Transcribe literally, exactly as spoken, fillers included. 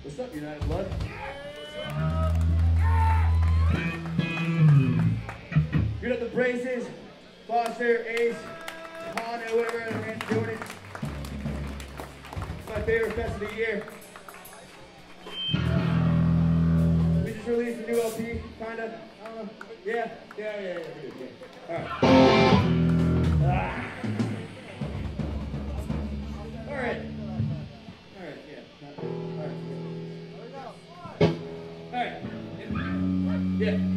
What's up, United Blood? Good up the braces, Foster, Ace, Con, and whatever other man's doing it. It's my favorite fest of the year. We just released a new L P, kinda. I don't know. Yeah, yeah, yeah, yeah. yeah, yeah. Alright. Ah. Alright. Alright, yeah. Alright. Alright. Yeah.